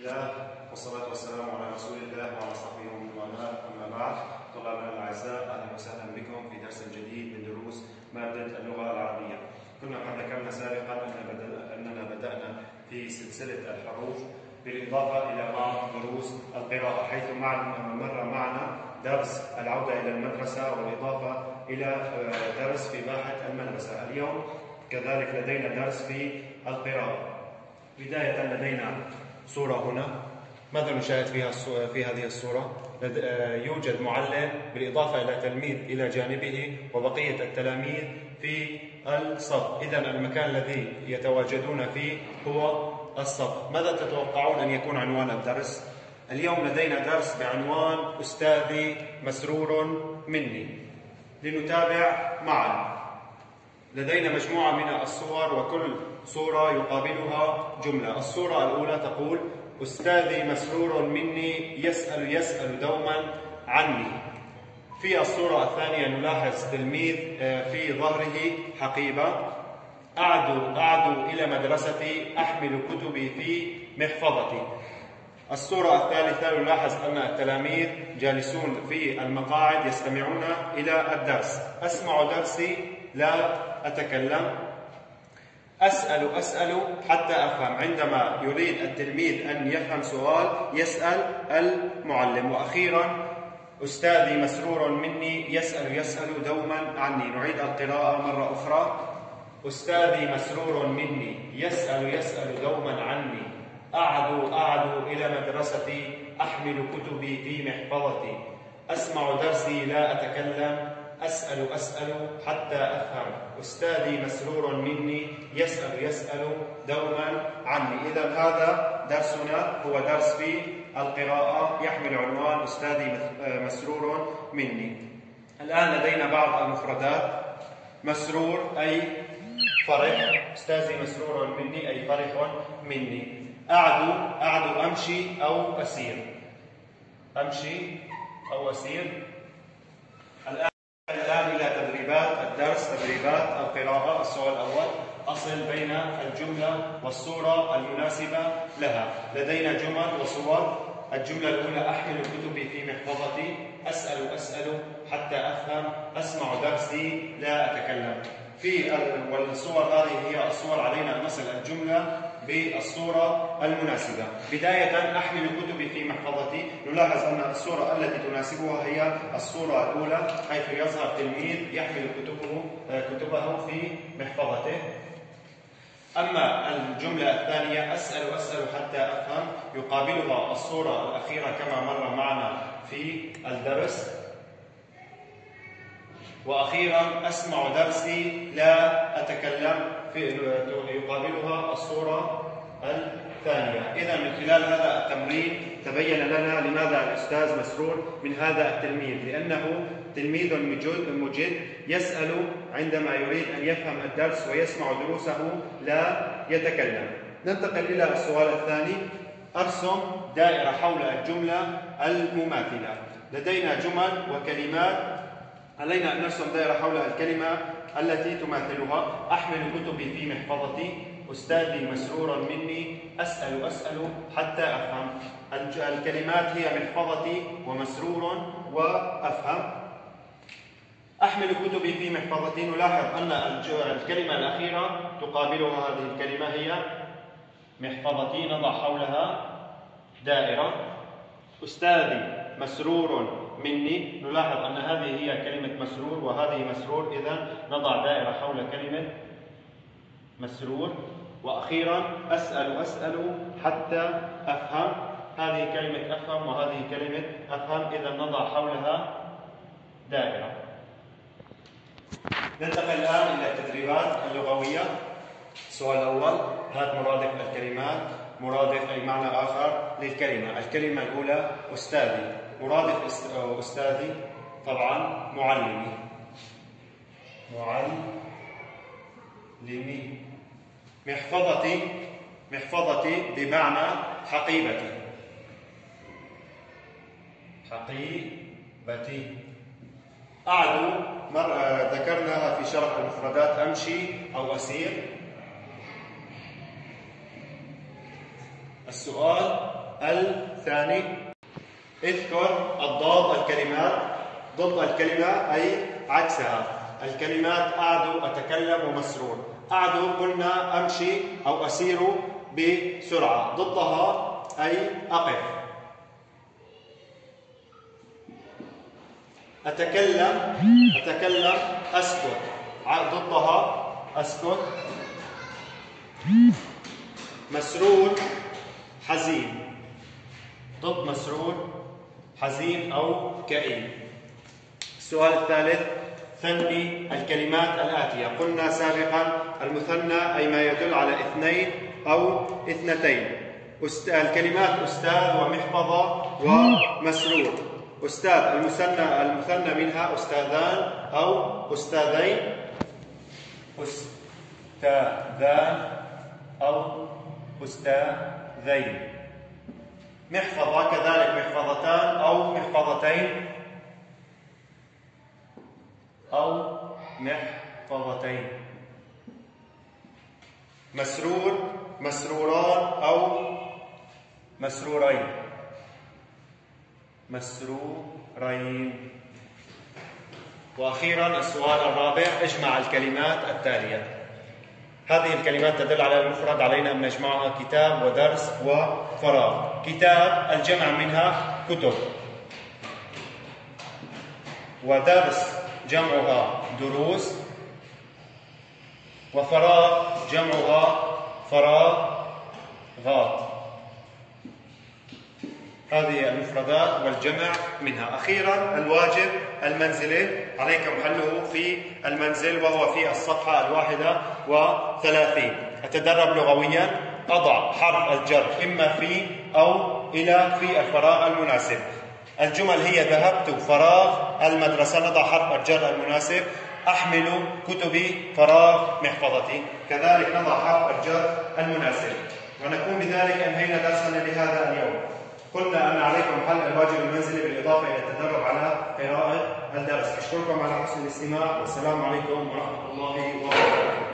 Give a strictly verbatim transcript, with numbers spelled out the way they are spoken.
الله والصلاة والسلام على رسول الله وعلى صحبه ومن والاه، أما بعد. طلابنا الأعزاء، أهلا وسهلا بكم في درس جديد من دروس مادة اللغة العربية. كنا قد ذكرنا سابقا أننا بدأنا في سلسلة الحروف بالإضافة إلى بعض دروس القراءة، حيث مر معنا درس العودة إلى المدرسة والإضافة إلى درس في باحة المدرسة. اليوم كذلك لدينا درس في القراءة. بداية لدينا صورة هنا. ماذا نشاهد فيها في هذه الصورة؟ يوجد معلم بالإضافة إلى تلميذ إلى جانبه وبقية التلاميذ في الصف. إذن المكان الذي يتواجدون فيه هو الصف. ماذا تتوقعون أن يكون عنوان الدرس؟ اليوم لدينا درس بعنوان أستاذي مسرور مني. لنتابع معا. لدينا مجموعة من الصور، وكل صورة يقابلها جملة. الصورة الأولى تقول: أستاذي مسرور مني، يسأل يسأل دوما عني. في الصورة الثانية نلاحظ تلميذ في ظهره حقيبة: أعدو أعدو إلى مدرستي، أحمل كتبي في محفظتي. الصورة الثالثة نلاحظ أن التلاميذ جالسون في المقاعد يستمعون إلى الدرس. أسمع درسي لا أتكلم. أسأل أسأل حتى أفهم. عندما يريد التلميذ أن يفهم سؤال يسأل المعلم. وأخيرا: أستاذي مسرور مني، يسأل يسأل دوما عني. نعيد القراءة مرة أخرى. أستاذي مسرور مني، يسأل يسأل دوما عني. أعدو أعدو إلى مدرستي، أحمل كتبي في محفظتي. أسمع درسي لا أتكلم. أسأل أسأل حتى أفهم. أستاذي مسرور مني، يسأل يسأل دوما عني. إذا هذا درسنا، هو درس في القراءة يحمل عنوان أستاذي مسرور مني. الآن لدينا بعض المفردات. مسرور أي فرح، أستاذي مسرور مني أي فرح مني. أعدو أعدو أمشي أو أسير، أمشي أو أسير. الآن الآن إلى تدريبات الدرس، تدريبات القراءة. السؤال الأول: أصل بين الجملة والصورة المناسبة لها. لدينا جمل وصور. الجملة الأولى: أحمل كتبي في محفظتي. أسأل أسأل حتى أفهم. أسمع درسي لا أتكلم. في والصور هذه هي الصور، علينا أن نصل الجملة بالصورة المناسبة. بداية: أحمل كتبي في محفظتي. نلاحظ أن الصورة التي تناسبها هي الصورة الأولى، حيث يظهر تلميذ يحمل كتبه كتبه في محفظته. أما الجملة الثانية: أسأل أسأل حتى أفهم، يقابلها الصورة الأخيرة كما مر معنا في الدرس. وأخيرا: أسمع درسي لا أتكلم، في يقابلها الصورة الثانية. إذا من خلال هذا التمرين تبين لنا لماذا الأستاذ مسرور من هذا التلميذ، لأنه تلميذ مجد يسأل عندما يريد أن يفهم الدرس ويسمع دروسه لا يتكلم. ننتقل إلى السؤال الثاني: أرسم دائرة حول الجملة المماثلة. لدينا جمل وكلمات، علينا أن نرسم دائرة حول الكلمة التي تماثلها. أحمل كتبي في محفظتي، أستاذي مسرور مني، أسأل أسأل حتى أفهم. الكلمات هي محفظتي ومسرور وأفهم. أحمل كتبي في محفظتي. نلاحظ أن الكلمة الأخيرة تقابلها هذه الكلمة هي محفظتي. نضع حولها دائرة. أستاذي مسرور مني. نلاحظ أن هذه هي كلمة مسرور وهذه مسرور، إذن نضع دائرة حول كلمة مسرور. وأخيرا: أسأل أسأل حتى أفهم. هذه كلمة أفهم وهذه كلمة أفهم، إذن نضع حولها دائرة. ننتقل الآن إلى التدريبات اللغوية. السؤال الأول: هات مرادف الكلمات. مرادف أي معنى آخر للكلمة. الكلمة الأولى: أستاذي. مرادف أستاذي طبعا معلمي. معلمي. محفظتي. محفظتي بمعنى حقيبتي. حقيبتي. أعدو ذكرناها في شرح المفردات: أمشي أو أسير. السؤال: الثاني. اذكر الضاد الكلمات ضد الكلمة أي عكسها. الكلمات أعدو، أتكلم، ومسرور. أعدو قلنا أمشي أو أسير بسرعة، ضدها أي أقف. أتكلم أتكلم أسكت، ضدها أسكت. مسرور حزين، ضد مسرور حزين أو كئيب. السؤال الثالث، ثني الكلمات الآتية. قلنا سابقا المثنى أي ما يدل على اثنين أو اثنتين. الكلمات أستاذ ومحفظة ومسرور. أستاذ المثنى المثنى منها أستاذان أو أستاذين، أستاذان أو أستاذين. محفظة كذلك محفظتان أو محفظتين أو محفظتين. مسرور مسروران أو مسرورين مسرورين. وأخيرا السؤال الرابع، اجمع الكلمات التالية. هذه الكلمات تدل على المفرد، علينا أن نجمعها: كتاب ودرس وفراغ. كتاب الجمع منها كتب، ودرس جمعها دروس، وفراغ جمعها فراغات. هذه المفردات والجمع منها. أخيرا الواجب المنزلي، عليكم حله في المنزل وهو في الصفحة الواحدة وثلاثين. أتدرب لغويا، أضع حرف الجر إما في أو إلى في الفراغ المناسب. الجمل هي: ذهبت فراغ المدرسة، نضع حرف الجر المناسب. أحمل كتبي فراغ محفظتي، كذلك نضع حرف الجر المناسب. ونكون بذلك أنهينا درسنا لهذا اليوم. قلنا أن عليكم حل الواجب المنزلي بالإضافة إلى التدرب على قراءة الدرس. أشكركم على حسن الاستماع، والسلام عليكم ورحمة الله وبركاته.